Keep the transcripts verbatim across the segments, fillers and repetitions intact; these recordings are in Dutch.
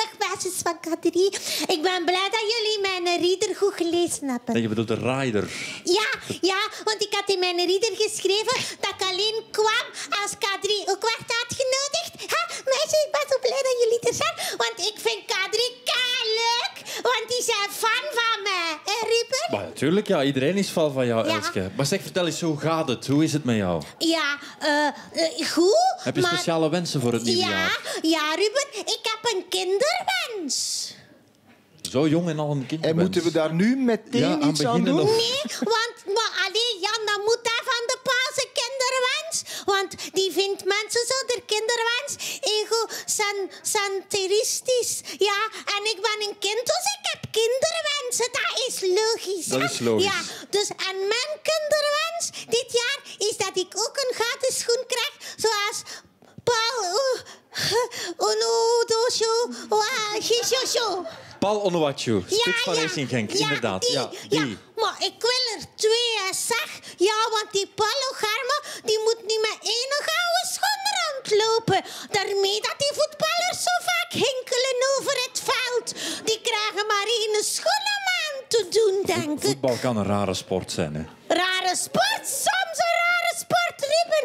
Dag, van K drie. Ik ben blij dat jullie mijn reader goed gelezen hebben. Nee, je bedoelt de rider. Ja, ja, want ik had in mijn reader geschreven dat ik alleen kwam als K drie ook werd uitgenodigd. Ha, meisjes, ik ben zo blij dat jullie er zijn, want ik vind K drie leuk, want die zijn fan van mij. Hé, Ruben? Maar natuurlijk, ja, iedereen is fan van jou, Ja. Elske. Maar zeg, vertel eens, hoe gaat het? Hoe is het met jou? Ja, uh, uh, goed. Heb je maar... speciale wensen voor het nieuwe ja, jaar? Ja, Ruben, ik heb een kinderwens. Zo jong en al een kind. En moeten we daar nu meteen Ja, aan iets aan beginnen doen? nog. Nee, want maar alleen Jan, dan moet hij van de paase kinderwens. Want die vindt mensen zo, de kinderwens, egocentristisch. Ja, en ik ben een kind, dus ik heb kinderwensen. Dat is logisch. Dat hè? is logisch. Ja, dus en mijn kinderwens dit jaar is dat ik ook een gaten schoen krijg, zoals Paul Onodoso Gishoso. Paul Onuachu, spits van ja, Racing Genk, ja, inderdaad. Die, ja, die. ja, maar ik wil er twee, hè, zeg. Ja, want die Paulo Garma, die moet niet met één gouden schoen rondlopen. Daarmee dat die voetballers zo vaak hinkelen over het veld. Die krijgen maar één schoen om aan te doen, denk ik. Voetbal kan een rare sport zijn, hè. Rare sport, soms een rare sport, Ruben.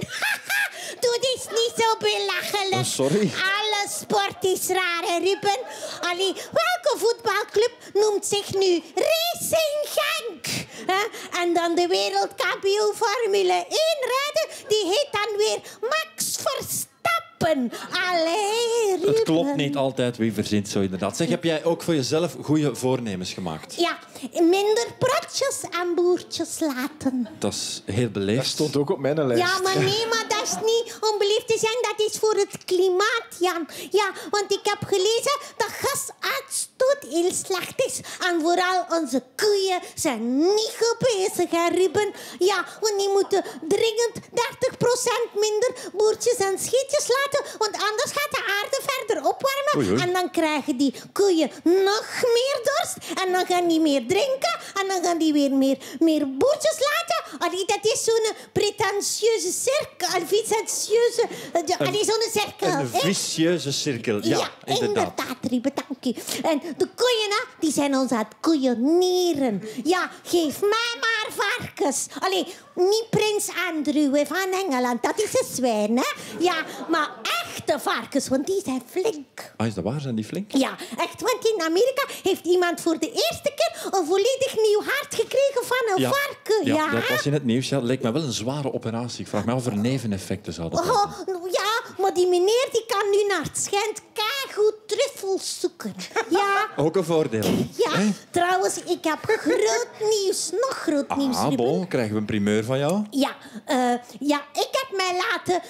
Doe dit niet zo belachelijk. Oh, sorry. Alle sport is raar, hè, Ruben. Allee, welke voetbalclub noemt zich nu Racing Genk? Hè? En dan de wereldkampioen Formule één rijden, die heet dan weer Max Verstappen. Allee, Ruben. Het klopt niet altijd, wie verzint zo inderdaad. Zeg, heb jij ook voor jezelf goede voornemens gemaakt? Ja, minder protjes en boertjes laten. Dat is heel beleefd. Dat stond ook op mijn lijst. Ja, maar nee, maar dat is niet om beleefd te zijn. Dat is voor het klimaat, Jan. Ja, want ik heb gelezen dat gasuitstoot heel slecht is. En vooral onze koeien zijn niet goed bezig, hè, Ruben. Ja, want die moeten dringend dertig procent minder boertjes en scheetjes laten. Want anders gaat de aarde verder opwarmen. Oei, oei. En dan krijgen die koeien nog meer dorst. En dan gaan die meer drinken. En dan gaan die weer meer, meer boertjes laten. Allee, dat is zo'n pretentieuze cirkel. Een vicieuze... Allee, zo'n cirkel. Een hè? vicieuze cirkel, ja, inderdaad. inderdaad, Ruben, dank u. En de koeien, hè, die zijn ons aan het koeienieren. Ja, geef mij maar varkens. Allee, niet prins Andrew hè, van Engeland, dat is een zwijn, hè. Ja, maar echte varkens, want die zijn flink. Ah, is dat waar? Zijn die flink? Ja, echt, want in Amerika heeft iemand voor de eerste keer een volledig nieuw hart gekregen van een varken. Ja, Ja, dat was in het nieuws. Ja, dat leek me wel een zware operatie. Ik vraag me af of er neveneffecten zouden zijn. Oh, ja, maar die meneer die kan nu naar het schijnt keigoed truffels zoeken. Ja. Ook een voordeel. Ja, Hè? trouwens, ik heb groot nieuws. Nog groot nieuws, Ah, Ruben. bon, krijgen we een primeur van jou? Ja, uh, ja, ik heb mij laten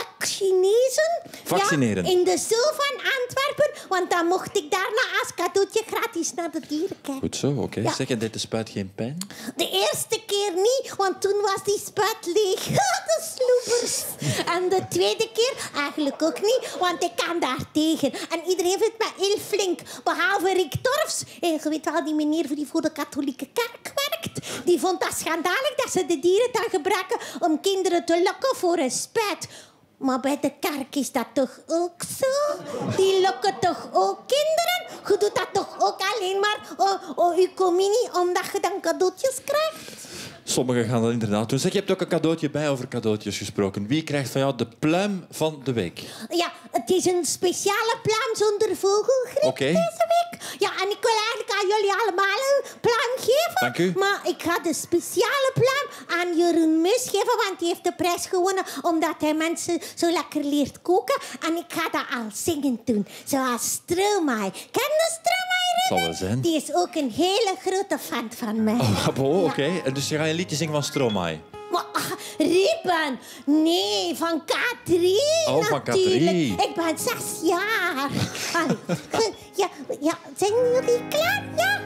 vaccineren. Vaccineren? Ja, in de zoo van Antwerpen. Want dan mocht ik daarna als cadeautje gratis naar de dieren kijken. Goed zo, oké. Okay. Ja. Zeg, en deed de spuit geen pijn? De eerste keer niet, want toen was die spuit leeg. De sloepers. En de tweede keer eigenlijk ook niet, want ik kan daar tegen. En iedereen vindt mij heel flink, behalve Rick Torfs. En je weet wel, die meneer die voor de katholieke kerk werkt, die vond dat schandalig dat ze de dieren dan gebruiken om kinderen te lokken voor een spuit. Maar bij de kerk is dat toch ook zo? Die lokken toch ook kinderen? Je doet dat toch ook alleen maar oh, oh, je communie omdat je dan cadeautjes krijgt? Sommigen gaan dat inderdaad doen. Zeg, je hebt ook een cadeautje bij over cadeautjes gesproken. Wie krijgt van jou de pluim van de week? Ja, het is een speciale pluim zonder vogelgriep Oké. deze week. Ja, en ik wil eigenlijk aan jullie allemaal een pluim geven. Dank u. Maar ik ga de speciale pluim aan Jeroen Meus geven, want die heeft de prijs gewonnen omdat hij mensen zo lekker leert koken. En ik ga dat al zingend doen, zoals Stromae. Ken je Stromae, Ruben? Zal wel zijn. Die is ook een hele grote fan van mij. Oh, bon, oké. Ja. En dus je gaat een liedje zingen van Stromae. Maar, ah, Ruben, nee, van K drie Oh, van K natuurlijk. drie. Ik ben zes jaar. Allee, ja, ja, zijn jullie klaar? Ja?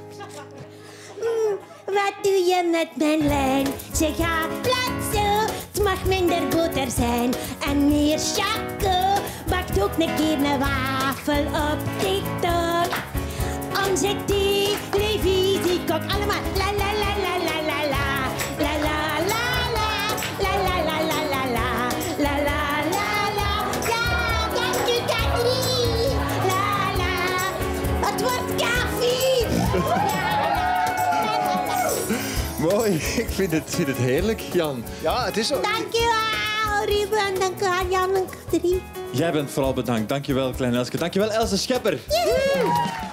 Mm, wat doe je met mijn lijn? Ze gaat plat zo, het mag minder boter zijn. En meer choco, bakt ook een keer een wafel op TikTok. Onze televisie kok allemaal la la la la la la la. La la la la, la la la la la la, la la la la, ja, dank u K drie. La la Mooi. Ik vind het, vind het heerlijk, Jan. Ja, het is zo. Dankjewel, Ruben. Dankjewel, Jan en Katrien. Jij bent vooral bedankt. Dankjewel, kleine Elske. Dankjewel, Else Schepper. Joehoe.